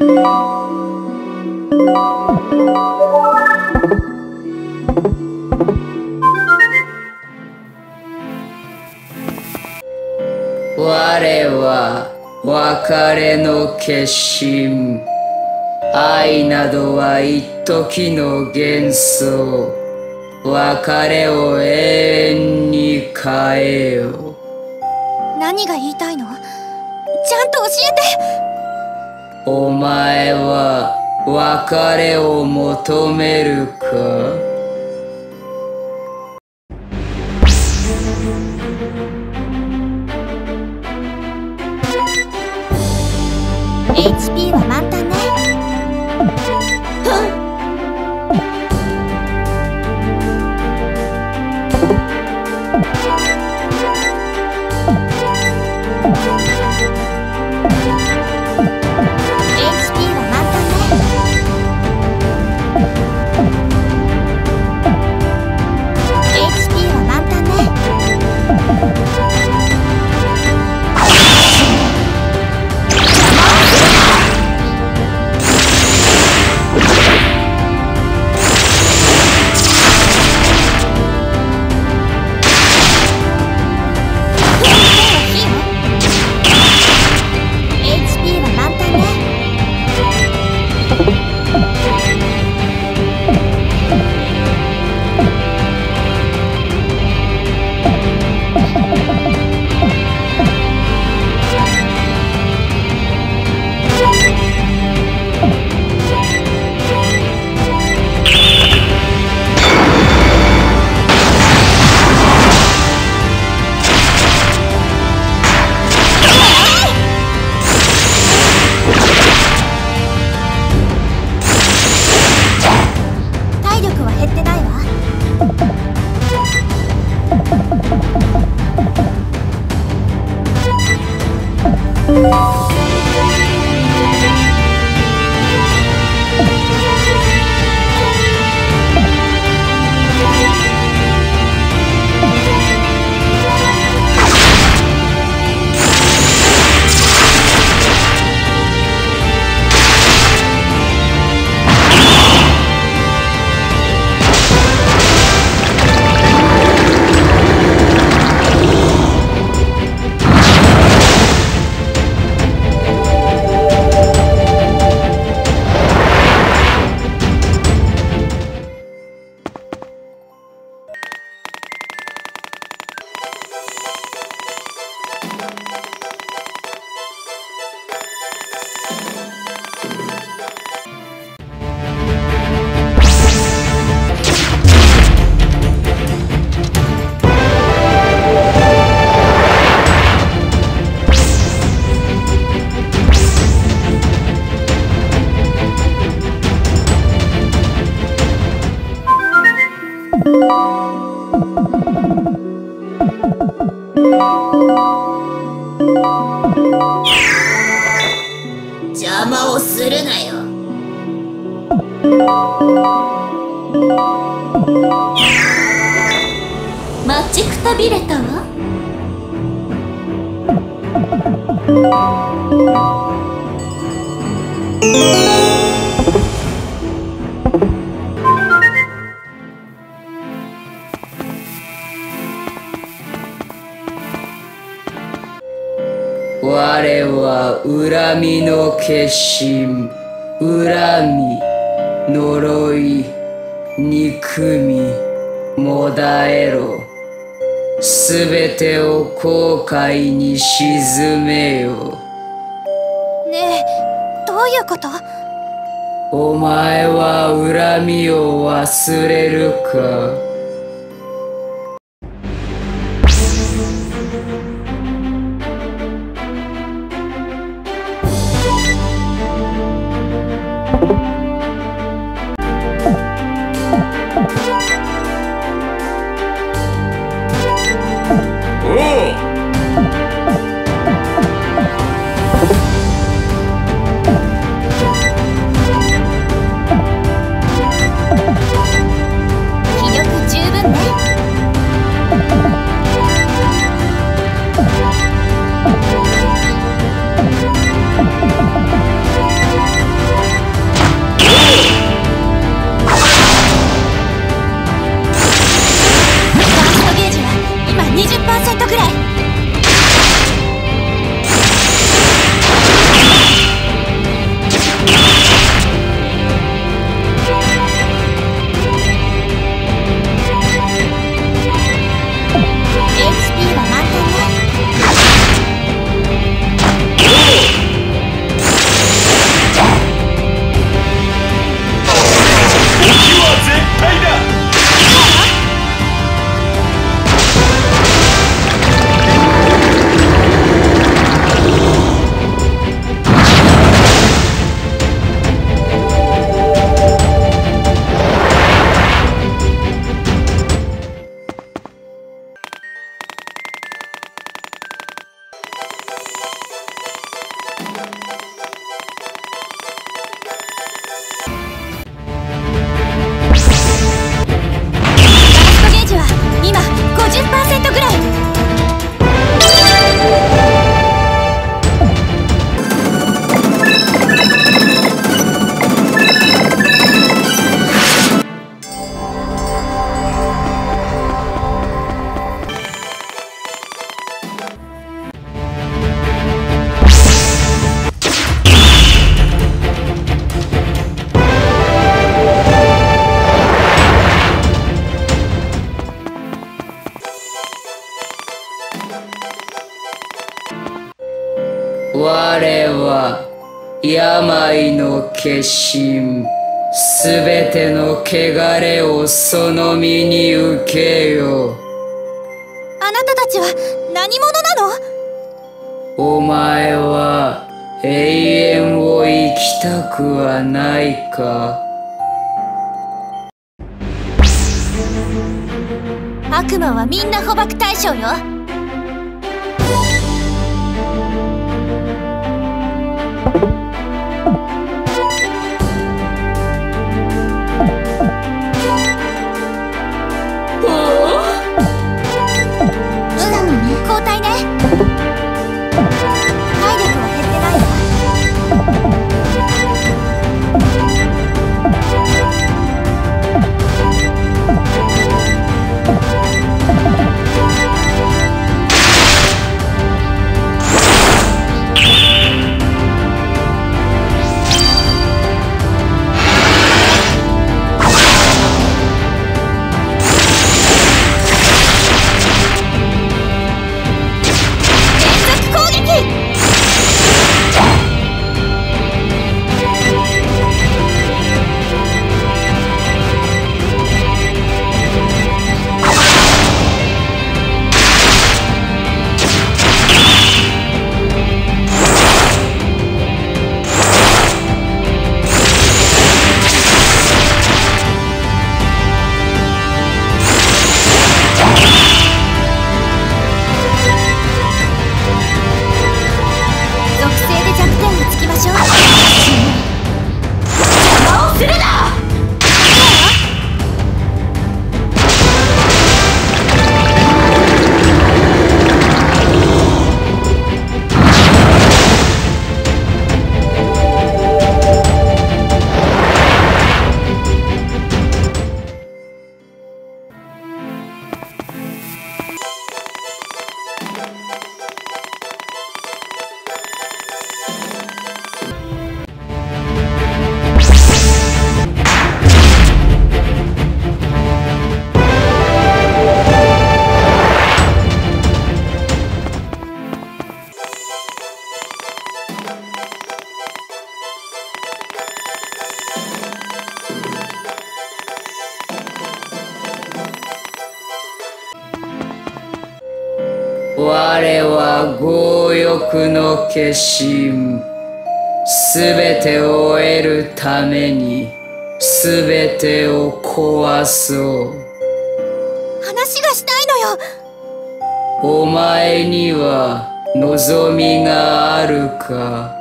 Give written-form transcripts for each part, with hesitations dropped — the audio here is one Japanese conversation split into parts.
我は別れの決心。愛などは一時の幻想。別れを永遠に変えよう。 何が言いたいの？ちゃんと教えて。 お前は別れを求めるか ？HP は満タンね。 邪魔をするなよ。待ちくたびれたわ。 我は恨みの決心。恨み、呪い、憎み、もだえろ。すべてを後悔に沈めよ。 ねえ、どういうこと？ お前は恨みを忘れるか？ 気力 HP は満点ね。 敵は絶対だ。 我は病の化身、すべての汚れをその身に受けよ。 あなたたちは何者なの？ お前は永遠を生きたくはないか？ 悪魔はみんな捕獲対象よ。交代ね。体力は減ってないわ。 我は強欲の化身、すべてを得るためにすべてを壊そう。 話がしたいのよ。 お前には望みがあるか？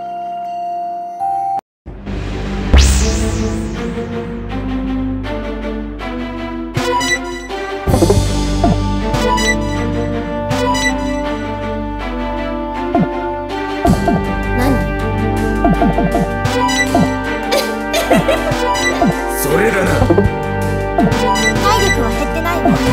それらな。 体力は減ってないわ。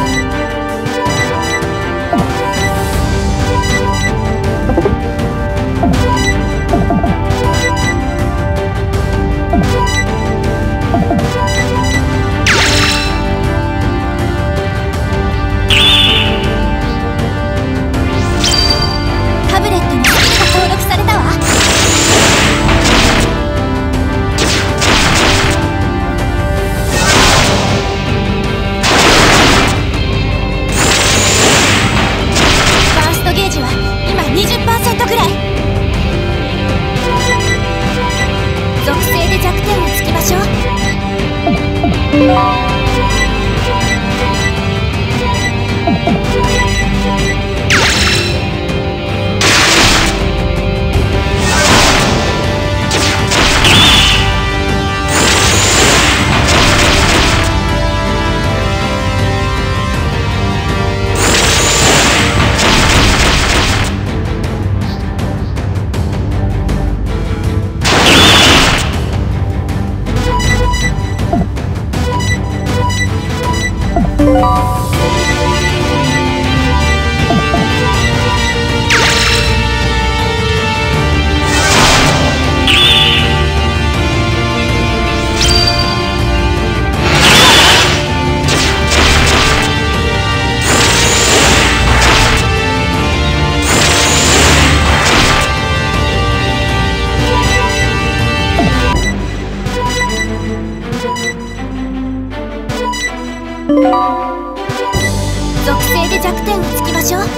しょ。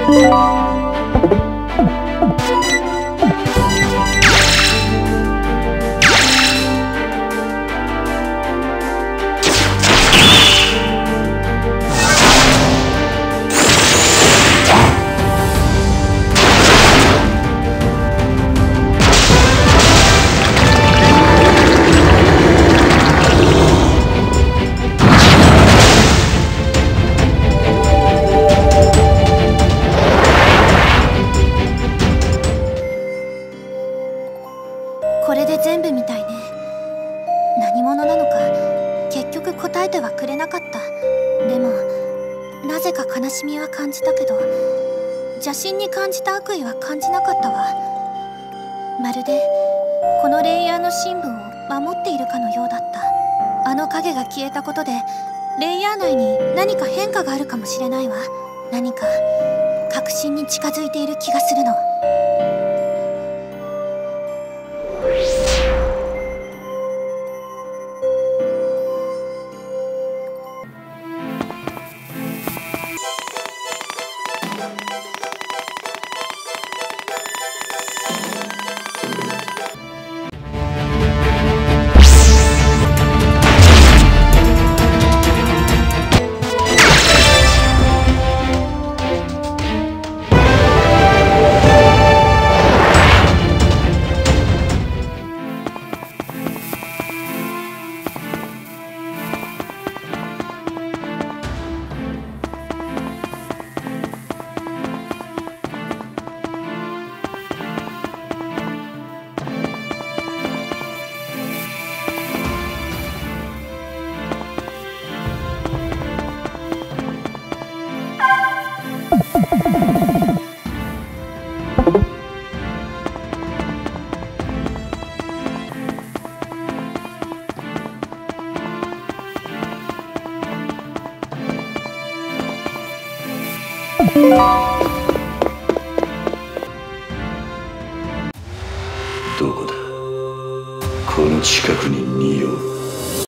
これで全部みたいね。何者なのか結局答えてはくれなかった。でもなぜか悲しみは感じたけど、邪神に感じた悪意は感じなかったわ。まるでこのレイヤーの深部を守っているかのようだった。あの影が消えたことでレイヤー内に何か変化があるかもしれないわ。何か確信に近づいている気がするの。 どこだ？この近くに